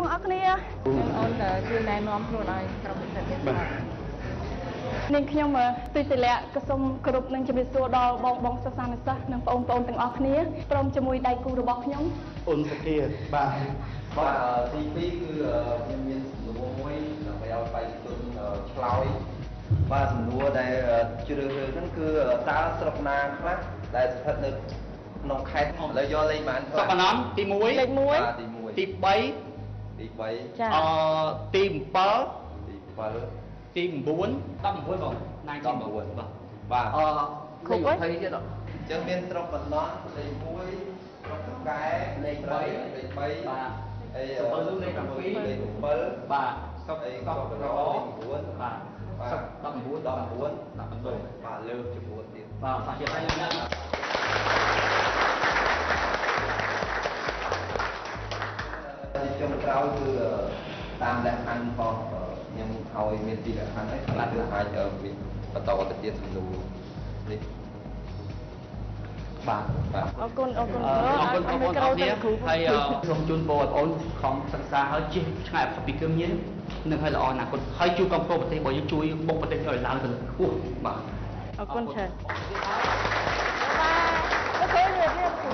ទាំងអស់គ្នាអូនជួយណែនាំខ្លួនឲ្យក្រុមនិស្សិតទៀតនាងខ្ញុំទិសិលៈក៏សូមគោរពនឹងជំរាបសួរដល់បងសិស្សានុសិស្សនិងបងប្អូនទាំងអស់គ្នាព្រមជាមួយដៃគូរបស់ខ្ញុំអូនសុធាបាទទី2គឺខ្ញុំមានសំណួរមួយដើម្បីឲ្យបេក្ខជនឆ្លើយបាទសំណួរដែលជ្រើសរើសហ្នឹងគឺតើស្រុកណាខ្លះដែលស្ថិតនៅក្នុងខេត្តឥឡូវយកលេខបានសុកអនន្តទី1 លេខ1 ទី3 ចាទី7 ទី 9 19បងណាយ19បាទគ្រប់ហើយទៀតអញ្ចឹងមានស្រុកបណ្ណោះលេខ1ស្រុកកែលេខ3បាទហើយសុកលូលេខ7 លេខ7 បាទសុកអីសុកក៏រ 9 បាទសុក19 បាទលើកចំនួនទៀតបាទសាជាហើយណាទីចុងក្រោយគឺតាមលក្ខខណ្ឌផងខ្ញុំឲ្យមានទីលក្ខខណ្ឌហើយខ្លះគឺអាចបន្តទៅទៀតសំណួរនេះបាទអរគុណបងប្អូនហើយសូមជូនពរឲ្យបងប្អូនខំសិក្សាហើយជិះឆ្ងាយពីគ្រឿងញៀននឹងឲ្យល្អអនាគតហើយជួយគ្រប់គ្រងប្រទេសរបស់យើងជួយបុកប្រទេសឲ្យឡើងទៅខ្ពស់បាទអរគុណច្រើនបាទទៅរៀបរៀបទៅ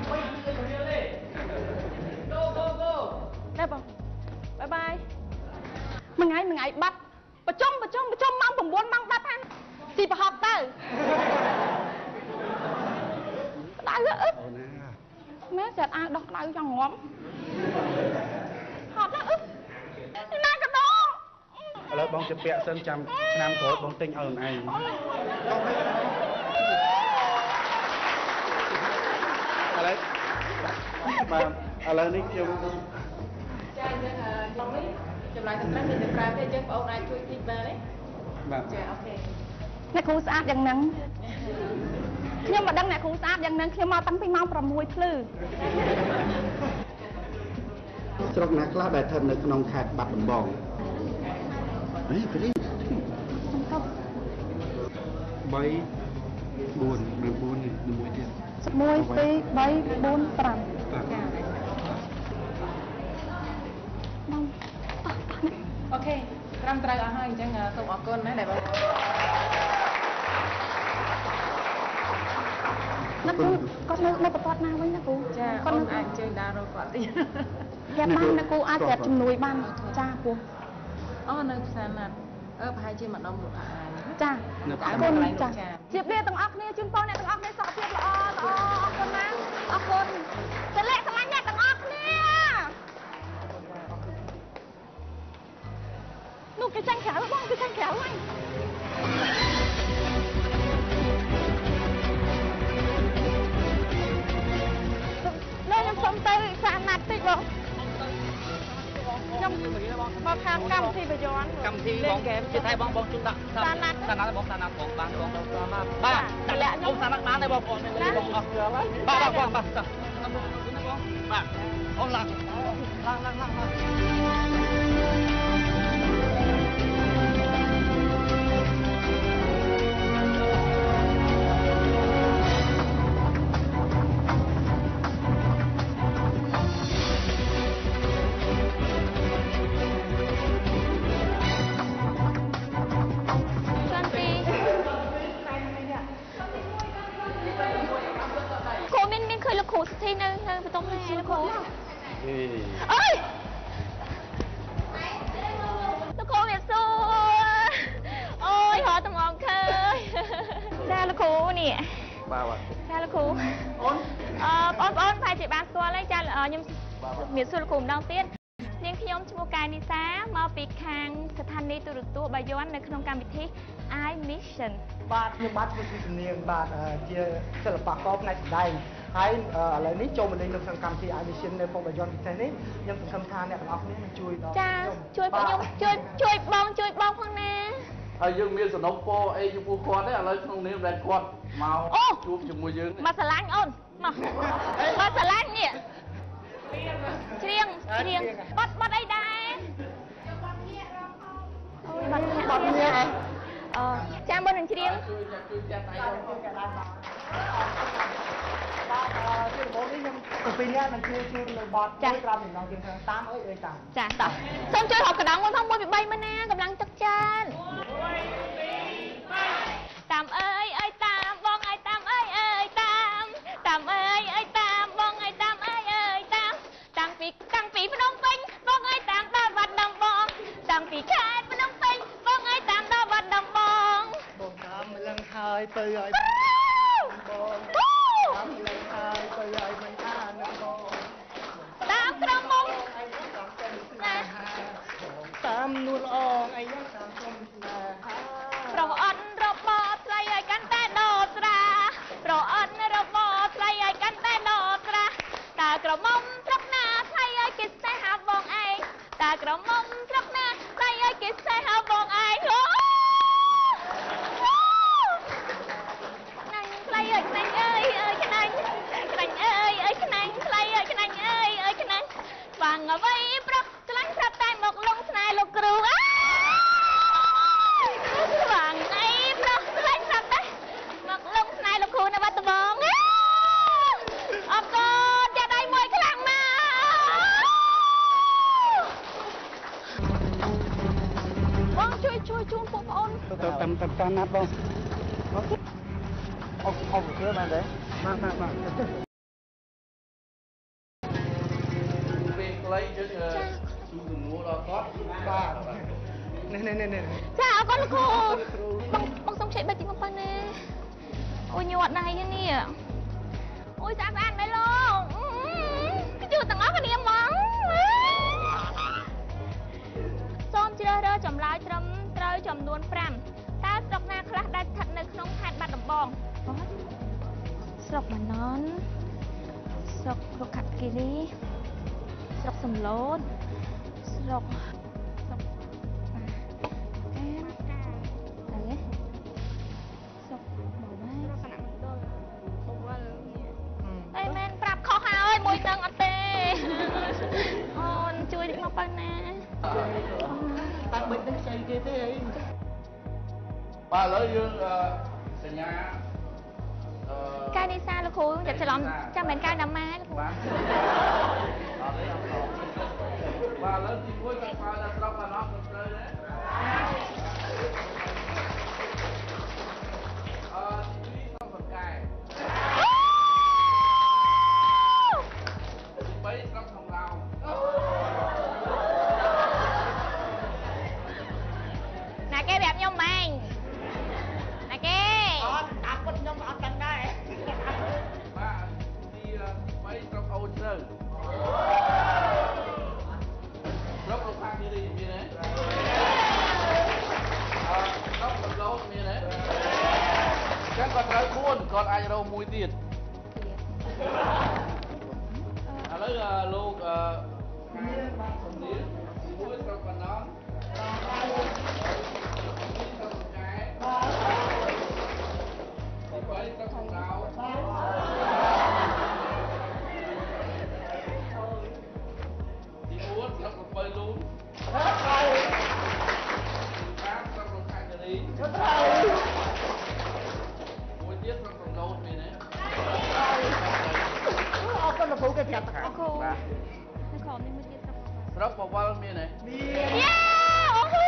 បងបាយបាយមួយថ្ងៃបាត់ប្រជុំម៉ោង9ម៉ោង10ហ្នឹងទីប្រហុកទៅដៅអឹកម៉ែចាត់អាវដោះក្តៅចង់ងាប់ហត់ណាអឹកណាក៏ដោឥឡូវបងជាពាក់សិនចាំឆ្នាំក្រោយបងទិញឲ្យខ្លួនឯងឥឡូវបាទឥឡូវនេះខ្ញុំចាអញ្ចឹងខ្ញុំនេះចម្លើយទៅខ្លះមានតែ5ទេអញ្ចឹងបងអូនអាចជួយទីបានទេបាទចាអូខេអ្នកគ្រូស្អាតយ៉ាងហ្នឹងខ្ញុំមកដឹងអ្នកគ្រូស្អាតយ៉ាងហ្នឹងខ្ញុំមកតាំងពីម៉ោង6ភ្លឺស្រុកណាខ្លះដែលស្ថិតនៅក្នុងខេត្តបាត់ដំបងអីព្រី3 4 9មួយទៀត 1 2 3 4 5បងអូខេត្រឹមត្រូវអស់ហើយអញ្ចឹងសូមអរគុណណាដែលបងណាគ្រូគាត់នៅបន្ទាត់ណាវិញណាគ្រូចាគាត់អាចអញ្ជើញដើររកគាត់ទៀតយ៉ាប់បានណាគ្រូអាចប្រាប់ជំនួយបានចាគ្រូអូនៅផ្សារណាត់ប្រហែលជាម្ដងមួយចាអរគុណចាជៀបលាទាំងអស់គ្នាជូនពរអ្នកទាំងអស់គ្នាសុខភាពល្អអរគុណណាអរគុណតលាក់ស្រឡាញ់អ្នកទាំងអស់គ្នានោះគេចាញ់ក្រៅបងគេចាញ់ក្រៅហើយខ្ញុំសុំទៅសាណាត់តិចបងខ្ញុំមកខាងកម្មវិធីប្រយ័ត្នកម្មវិធីបងជាថៃបងជូនដាក់សាណាត់បងសាណាត់បងបានបងបាទតម្លាក់ខ្ញុំសាណាត់បានទេបងប្អូនបងអស់គ្រឿងហើយបាទបងបាទអូនឡើងគ្រូស្ទីនៅបន្ទប់នេះលោកគ្រូអើយលោកគ្រូវាសួរអូយហត់ត្មងឃើញចាលោកគ្រូនេះបាទចាលោកគ្រូអូនបងប្អូនប្រហែលជាបានស្គាល់ហើយចាខ្ញុំមានសួរលោកគ្រូម្ដងទៀតនាងខ្ញុំឈ្មោះកែនីសាមកពីខាងស្ថានីយទូរទស្សន៍បាយ័ននៅក្នុងកម្មវិធី I Mission បាទខ្ញុំបាទធ្វើជាជំនាញបាទជាសិល្បករផ្នែកសម្ដែងហើយឥឡូវនេះចូលមកលេងនៅក្នុងកម្មវិធី I Mission នៅក្នុងបាយ័នពិសេសនេះខ្ញុំសង្ឃឹមថាអ្នកទាំងអស់គ្នានឹងជួយដល់ចាជួយខ្ញុំជួយបងផងណាហើយយើងមានសំណុំពរអីចំពោះគាត់ទេឥឡូវក្នុងនាមដែលគាត់មកជួបជាមួយយើងមកស្រឡាញ់អូនមកស្រឡាញ់នេះច្រៀងបាត់អីដែរបាត់នេះចាំមុននឹងច្រៀងជាដំបូងនេះខ្ញុំទៅពីអ្នកនឹងជួយនៅបតមួយក្រោមម្ដងទៀតតាមអើយតាមចាតោះសូមជួយរកកណ្ដងមួយផង1 ពី 3 មកណាកម្លាំងទឹកចានតាមអើយតាមបងអើយតាមអើយតាមអើយតាមបងអើយតាមអើយតាមតាំងពីភ្នំពេញបងអើយតាមដល់វត្តដំបងតាំងពីខេត្តភ្នំពេញបងអើយតាមដល់វត្តដំបងបងតាមម្លឹងហើយទៅឲ្យបងតាមម្លឹងហើយទៅឲ្យមិនអានឹងបងតាមក្រមុំតាមនួនអងអីយ៉ាងតាមគុំណាប្រអន់របស់ស្រីឲ្យកាន់តែដោស្រាប្រអន់របស់ស្រីឲ្យកាន់តែដោស្រាតើក្រមុំស្រុកណាស្រីឲ្យគេស្នេហាបងឯងតើក្រមុំស្រុកណាស្រីឲ្យគេស្នេហាបងឯងណាញ់ស្រីឲ្យខ្នាញ់អើយខ្នាញ់អើយខ្នាញ់ស្រីឲ្យខ្នាញ់អើយខ្នាញ់ស្វាងអ្វីប្រុសខ្លាញ់ប្រាប់តែមកលងស្នេហ៍លោកគ្រូស្វាងអីប្រុសខ្លាញ់ប្រាប់តែមកលងស្នេហ៍លោកគ្រូនៅវត្តដំបងអរគុណចាដៃមួយខ្លាំងណាស់បងជួយជូនបងប្អូនទៅតាមណាត់បងអត់ធ្វើបានទេបាទពេលខ្លីយើងជួយជំនួសដល់គាត់បាទនេះចាអរគុណលោកគ្រូបងសុំខ្ចីបេតិចមកប៉ុណ្ណាអូយញ័រដៃនេះអូយស្អាតមែនលោកគឺជួយទាំងអស់គ្នាហ្មងសូមជ្រើសរើសចម្លើយត្រឹមត្រូវចំនួន5តើស្រុកណាខ្លះដែលស្ថិតនៅក្នុងខេត្តបាត់ដំបងស្រុកបាណន់ស្រុករុក្ខាគិរីស្រុកសំឡូតស្រុកមួយនឹងអត់ទេអូនជួយមកប៉ុណ្ណាតាំងបិទនឹងខ្ចីគេទេអីបាទឥឡូវយើងសញ្ញាកាយនេសាលោកគ្រូចាប់ច្រឡំចាំមិនកាយណាម៉ាលោកគ្រូបាទឥឡូវទី1គាត់ស្គាល់ដល់ស្រុកបាណន់ទៅត្រូវទេទី2ស្រុកសង្កែស្រុកក្នុងឡោមណាគេប្រាប់ខ្ញុំម៉េងណាគេអត់តាមពុតខ្ញុំអត់ដឹងដែរបាទទី3ស្រុកអូនជ្រៅស្រុកលោកខាងគិរីមានទេស្រុកសំឡូតមានទេចឹងគាត់ត្រូវ4គាត់អាចរកមួយទៀតឥឡូវលោកមានបាទសំដៀងទី1ស្រុកបាណន់ទី2ស្រុកកែទី3ស្រុកសំឡោទី4ស្រុកកំពៃលូនទី5ស្រុកលោកខាងគិរីមួយទៀតស្រុកសំឡូតមានទេអរគុណលោកគ្រូគេប្រាប់អរគុណនៅក្រុមនេះមួយទៀតស្រុកបវលមានទេមានយ៉ាអូហូ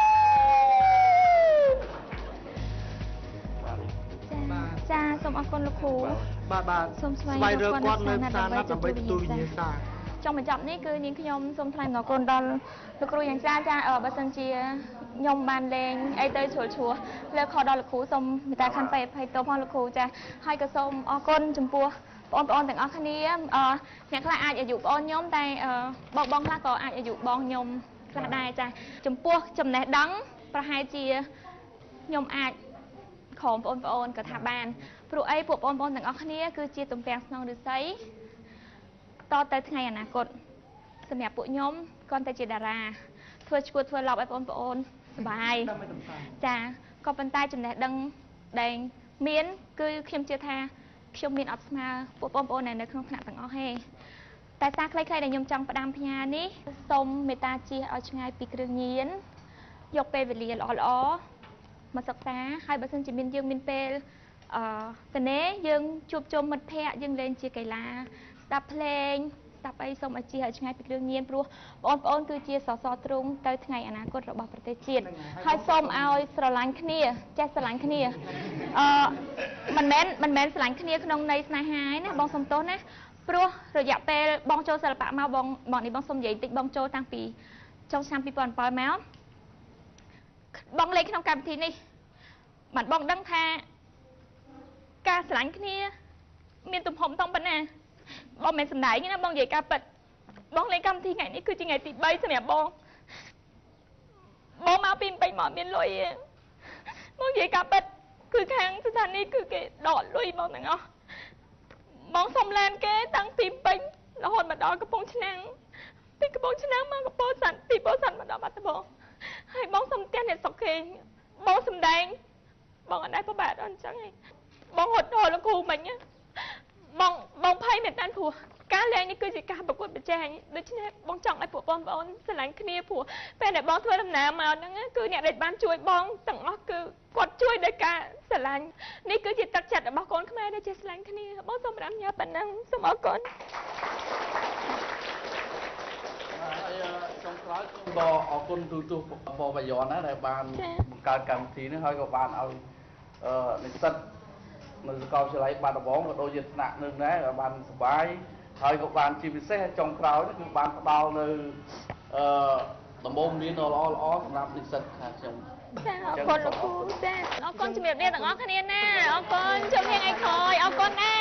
ចាសូមអរគុណលោកគ្រូបាទសូមស្វែងរកគាត់នៅផ្សារណាត់ដើម្បីទទួលវិញ្ញាសាចុងបញ្ចប់នេះគឺនាងខ្ញុំសូមថ្លែងអំណរគុណដល់លោកគ្រូយ៉ាងច្រើនចាបើសិនជាខ្ញុំបានលេងអីទៅជ្រុលឈ្លោះលើខុសដល់លោកគ្រូសូមមេត្តាខន្តីអភ័យទោសផងលោកគ្រូចាហើយក៏សូមអរគុណចំពោះបងប្អូនទាំងអស់គ្នាអ្នកខ្លះអាចអាយុបងខ្ញុំតែបងខ្លះក៏អាចអាយុបងខ្ញុំខ្លះដែរចាចំពោះចំណេះដឹងប្រហែលជាខ្ញុំអាចក្រុមបងប្អូនក៏ថាបានព្រោះអីពួកបងប្អូនទាំងអស់គ្នាគឺជាទំពាំងស្នងឫស្សីតទៅថ្ងៃអនាគតសម្រាប់ពួកខ្ញុំគ្រាន់តែជាតារាធ្វើឈួតធ្វើឡប់ឲ្យបងប្អូនសុបាយចាក៏ប៉ុន្តែចំណេះដឹងដែលមានគឺខ្ញុំជឿថាខ្ញុំមានអត់ស្មើពួកបងប្អូននៅក្នុងថ្នាក់ទាំងអស់ទេតែសារខ្លីៗដែលខ្ញុំចង់ផ្ដាំផ្ញើនេះសូមមេត្តាជៀសឲ្យឆ្ងាយពីគ្រឿងញៀនយកពេលវេលាល្អៗមកសិក្សាហើយបើសិនជាយើងមានពេលតនេយើងជួបជុំមិត្តភ័ក្តិយើងលេងជាកីឡាស្ដាប់ភ្លេងស្ដាប់អីសូមឲ្យជាឲ្យឆ្ងាយពីគ្រឿងញៀនព្រោះបងប្អូនគឺជាសសរទ្រូងទៅថ្ងៃអនាគតរបស់ប្រទេសជាតិហើយសូមឲ្យស្រឡាញ់គ្នាចេះស្រឡាញ់គ្នាមិនមែនស្រឡាញ់គ្នាក្នុងន័យស្នេហាឯណាបងសុំទោសណាព្រោះរយៈពេលបងចូលសិល្បៈមកបងនេះបងសុំនិយាយតិចបងចូលតាំងពីចូលឆ្នាំ2007មកបងលេងក្នុងកម្មវិធីនេះបានបងដឹងថាការស្រឡាញ់គ្នាមានទំហំធំប៉ុណ្ណាបងមិនសម្ដែងណាបងនិយាយការពិតបងលេងកម្មវិធីថ្ងៃនេះគឺជាថ្ងៃទី3សម្រាប់បងមកពីពេញមកមានលុយបងនិយាយការពិតគឺខាងស្ថានីយ៍គឺគេដកលុយបងទាំងអស់បងសុំឡានគេតាំងពីពេញរហូតមកដល់កំពង់ឆ្នាំងពីកំពង់ឆ្នាំងមកកំពង់សាន់ពីកំពង់សាន់មកដល់បាត់ដំបងហើយបងសុំផ្ទះអ្នកស្រុកគេបងសម្ដែងបងអត់ដែរប្របាតអត់អញ្ចឹងឯងបងហត់ដល់លោកគ្រូមិញបងភ័យមែនតើព្រោះការលេងនេះគឺជាការប្រកួតប្រជែងដូច្នេះបងចង់ឲ្យពួកបងប្អូនស្រឡាញ់គ្នាព្រោះពេលដែលបងធ្វើដំណើរមកហ្នឹងគឺអ្នកដែលបានជួយបងទាំងអស់គឺគាត់ជួយដោយការស្រឡាញ់នេះគឺជាទឹកចិត្តរបស់កូនខ្មែរដែលចេះស្រឡាញ់គ្នាបងសូមប្រាំញ៉ាំប៉ុណ្ណឹងសូមអរគុណហើយចុងក្រោយសូមអរគុណទូទស្សន៍បបយ័នណាដែលបានបង្កើតកម្មវិធីនេះហើយក៏បានឲ្យនិស្សិតនៅសាកលវិទ្យាល័យបាត់ដំបងក៏ដូចជាថ្នាក់នឹងដែរបានសប្បាយហើយក៏បានជាពិសេសចុងក្រោយគឺបានផ្ដល់នៅដំបូងមានល្អសម្រាប់និស្សិតខាងខ្ញុំចាអរគុណលោកគ្រូចាអរគុណជំរាបលាទាំងអស់គ្នាណាអរគុណជួបគ្នាថ្ងៃក្រោយអរគុណណា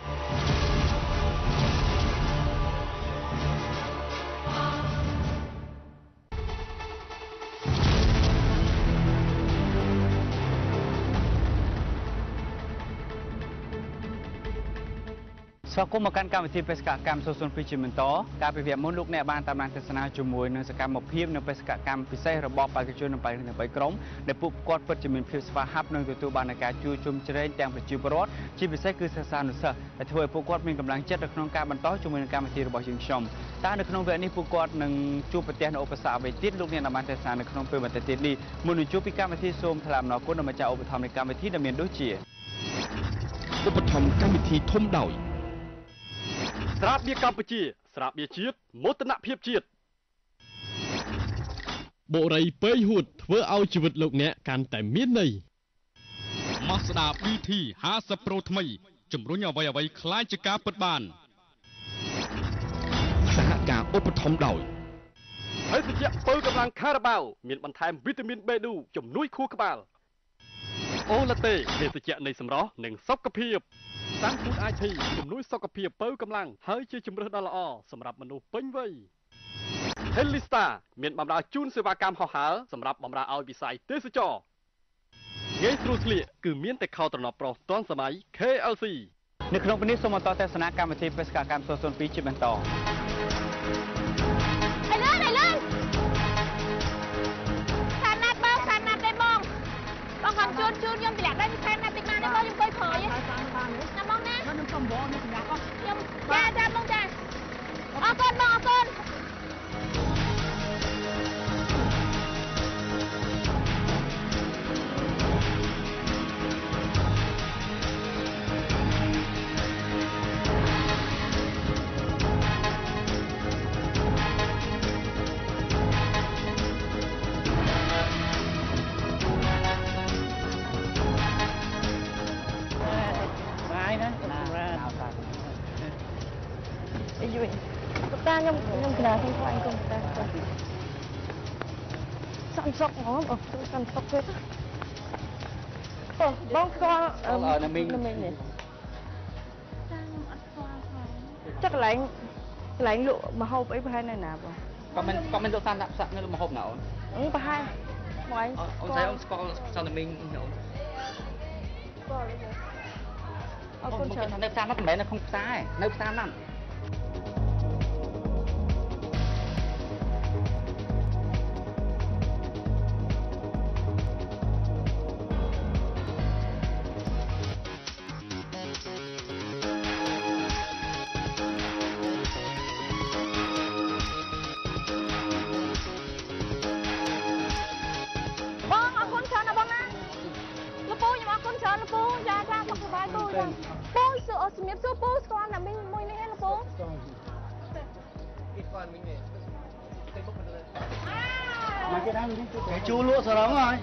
ស្វាគមន៍មកកាន់កម្មវិធីបេសកកម្ម002ជាបន្តការពិភាក្សាមុនលោកអ្នកបានតាមដានទស្សនាជាមួយនឹងសកម្មភាពនៅបេសកកម្មពិសេសរបស់បេក្ខជននៅ3ក្រុមដែលពួកគាត់ពិតជាមានភាពស្វាហាប់និងទទួលបានការជួយជុំជ្រែងទាំងប្រជាពលរដ្ឋជាពិសេសគឺសិស្សានុសិស្សដែលធ្វើឲ្យពួកគាត់មានកម្លាំងចិត្តនៅក្នុងការបន្តជាមួយនឹងកម្មវិធីរបស់យើងខ្ញុំតើនៅក្នុងវគ្គនេះពួកគាត់នឹងជួបប្រទះនូវឧបសគ្គអ្វីទៀតលោកអ្នកបានទស្សនានៅក្នុងពេលបន្តិចទៀតនេះមុននឹងជួបពីកម្មវិធីសូមថ្លែងអំណរគុណដល់ម្ចាស់ឧបត្ថម្ភនៃកម្មវិធីដែលមានដូចជាឧបត្ថម្ភកម្មវិធីធំដោយស្រាបៀរកម្ពុជាស្រាបៀរជាតិមោទនភាពជាតិបុរីពេញហួតធ្វើឲ្យជីវិតលោកអ្នកកាន់តែមានន័យ Mazda BT 50 Pro ថ្មីជំរុញអ្វីៗคล้ายជាការពិតបានសហការឧបត្ថម្ភដោយហើយត្រជាក់ពៅកម្លាំងខារ៉ាបាវមានបន្ថែមវីតាមីន B2 ជំនួយខួរក្បាលអូឡាតេភេសជ្ជៈនៃសម្រស់និងសុខភាពសាំងហ្វូត IT ជំនួយសុខភាពពៅកម្លាំងហើយជាជំរើសដ៏ល្អសម្រាប់មនុស្សពេញវ័យ Helista មានបម្រើជូនសេវាកម្មហោះហើរសម្រាប់បម្រើឲ្យវិស័យទេសចរងាយស្រួលស្លៀកគឺមានតែខោត្រណប់ប្រុសទាន់សម័យ KLC នៅក្នុងពេលនេះសូមបន្តទស្សនាកម្មវិធីបេសកកម្ម002ជាបន្តបងខំជួនខ្ញុំទម្លាក់ដល់ពីខែណាតិចមកនេះបងខ្ញុំអង្គុយក្រោយណាបងណាខ្ញុំសុំបងនេះសម្រាប់បងខ្ញុំចាបងចាអរគុណបងអរគុណខ្ញុំកណ្ដាលខ្ញុំខ្លាញ់គុំតាសំសុកហ្មងអូសំសុកទេអូបងស្គាល់នៅមីងនេះចាខ្ញុំអត់ស្គាល់ផងchắcកន្លែងលក់ម្ហូបអីប្រហែលនៅណាបងគាត់មិនលក់តាមដាក់ផ្សារនៅលក់ម្ហូបណាអូនប្រហែលបងអូនស្អីអូនស្គាល់សន្និមីងអូនស្គាល់អរគុណច្រើននៅផ្សារនោះមិនមែននៅក្នុងផ្សារទេនៅផ្សារណាត់បងអរគុណច្រើនណាបងណាលោកពូខ្ញុំអរគុណច្រើនលោកពូចាសុខសប្បាយពូសួរជំរាបសួរពូស្គាល់តែមីងមួយនេះហ៎លោកពូ cái chú lụa sau đó rồi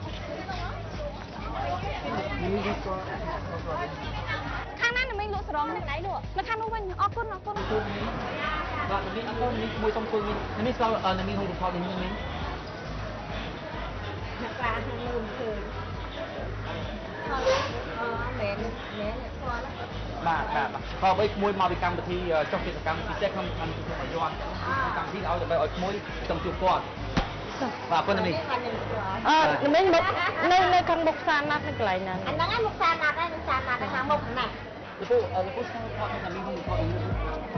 ខាងណាមីងលក់ស្រងនៅដៃលក់នៅខាងនោះវិញអរគុណអរគុណបាទមីងអរគុណមីងមួយសុំជួយមីងមីងស្គាល់មីងហូបផលមីងមីងអ្នកខ្លះខាងនោះមិនឃើញមែនស្គាល់បាទក៏បីក្មួយមកពីកម្មវិធីចុះកិច្ចកម្មពិសេសក្នុងកម្មវិធីរបស់យ័ន្តកម្មវិធីឲ្យដើម្បីឲ្យក្មួយចង់ជួបគាត់បាទប៉ុណ្ណឹងនេះមីងមកនៅខាងមុខផ្សារណាត់នៅកន្លែងហ្នឹងអាហ្នឹងឯងមុខសាណាត់ឯងមុខសាណាត់ខាងមុខហ្នឹងលោកពូស្គាល់គាត់ថាមីងហូបផល